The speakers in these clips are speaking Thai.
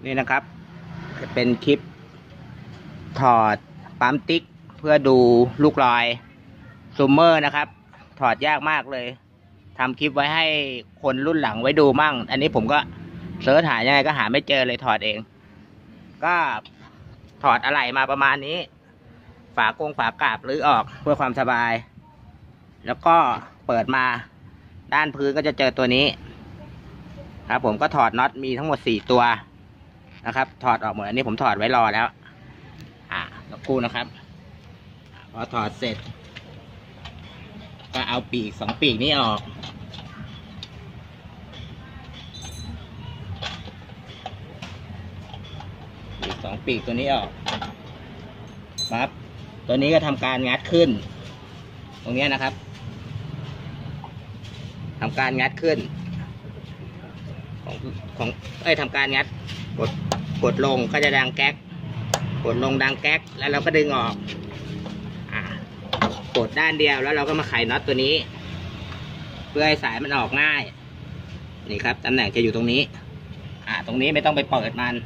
นี่นะครับเป็นคลิปถอดปั๊มติ๊กเพื่อดูลูกลอยซูมเมอร์นะครับถอดยากมากเลยทำคลิปไว้ให้คนรุ่นหลังไว้ดูมั่งอันนี้ผมก็เสิร์ชหายังไงก็หาไม่เจอเลยถอดเองก็ถอดอะไหล่มาประมาณนี้ฝากาบรื้อออกเพื่อความสบายแล้วก็เปิดมาด้านพื้นก็จะเจอตัวนี้ครับผมก็ถอดน็อตมีทั้งหมด4ตัวนะครับถอดออกหมดอันนี้ผมถอดไว้รอแล้วสักครู่นะครับพอถอดเสร็จก็เอาปีก2ปีกนี้ออกปีก2ปีกตัวนี้ออกครับตัวนี้ก็ทำการงัดขึ้นตรงนี้นะครับทำการงัดขึ้นทำการงัดกดลงก็จะดังแก๊กกดลงดังแก๊กแล้วเราก็ดึงออกกดด้านเดียวแล้วเราก็มาไขน็อตตัวนี้เพื่อให้สายมันออกง่ายนี่ครับตำแหน่งจะอยู่ตรงนี้ตรงนี้ไม่ต้องไปเปิดมัน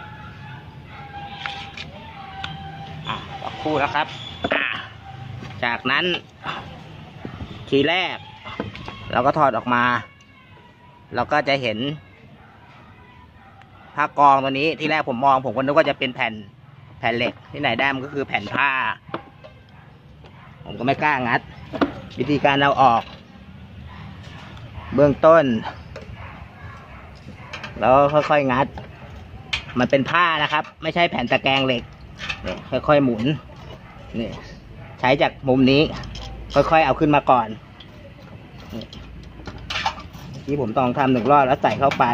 สักครู่นะครับจากนั้นทีแรกเราก็ถอดออกมาเราก็จะเห็นผ้ากองตัวนี้ที่แรกผมก็นึกว่าจะเป็นแผ่นเหล็กที่ไหนได้มันก็คือแผ่นผ้าผมก็ไม่กล้างัดวิธีการเอาออกเบื้องต้นแล้วค่อยๆงัดมันเป็นผ้านะครับไม่ใช่แผ่นตะแกรงเหล็กนี่ค่อยๆหมุนนี่ใช้จากมุมนี้ค่อยๆเอาขึ้นมาก่อนที่ผมต้องทำ1 รอบแล้วใส่เข้าไป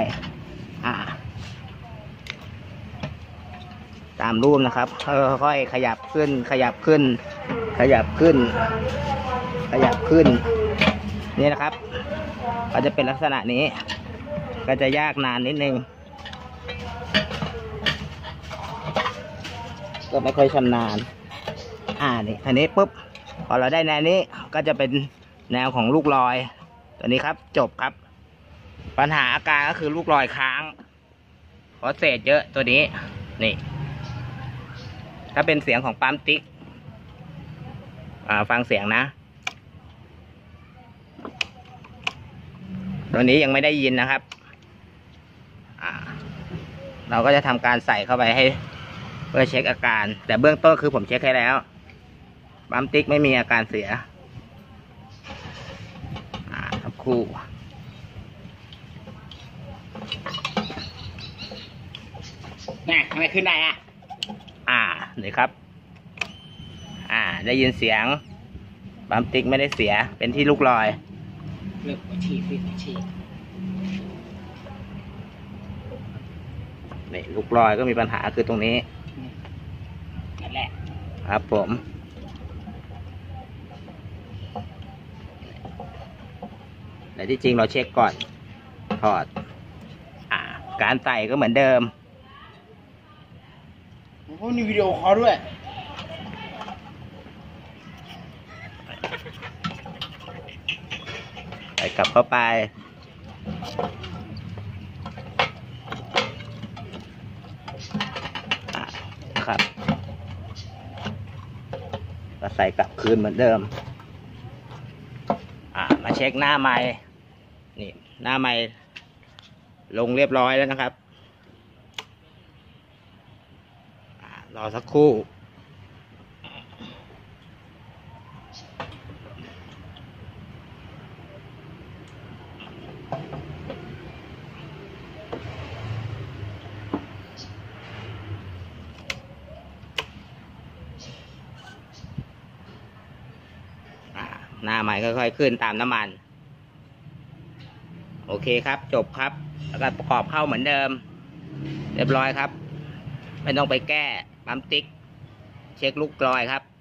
ตามรูปนะครับค่อยๆขยับขึ้นนี่นะครับก็จะเป็นลักษณะนี้ก็จะยากนานนิดนึงก็ไม่ค่อยชำนาญนี่ทีนี้ปุ๊บพอเราได้แนวนี้ก็จะเป็นแนวของลูกลอยตัวนี้ครับจบครับปัญหาอาการก็คือลูกลอยค้างเพราะเศษเยอะตัวนี้นี่ถ้าเป็นเสียงของปั๊มติ๊กฟังเสียงนะตัวนี้ยังไม่ได้ยินนะครับเราก็จะทำการใส่เข้าไปให้เพื่อเช็คอาการแต่เบื้องต้นคือผมเช็คให้แล้วปั๊มติ๊กไม่มีอาการเสียสักครู่ทำไมขึ้นได้นี่ครับได้ยินเสียงปั๊มติ๊กไม่ได้เสียเป็นที่ลูกลอยเลือกหัวฉีดนี่ลูกลอยก็มีปัญหาคือตรงนี้นั่นแหละครับผมแต่ที่จริงเราเช็คก่อนถอดการใส่ก็เหมือนเดิมผมมีวิดีโอคอลด้วยใส่กลับเข้าไปครับก็ใส่กลับคืนเหมือนเดิมมาเช็คหน้าไมค์นี่หน้าไมค์ลงเรียบร้อยแล้วนะครับรอสักครู่หน้าใหม่ค่อยๆขึ้นตามน้ำมันโอเคครับจบครับแล้วก็ประกอบเข้าเหมือนเดิมเรียบร้อยครับไม่ต้องไปแก้ปั๊มติ๊กเช็คลูกลอยครับ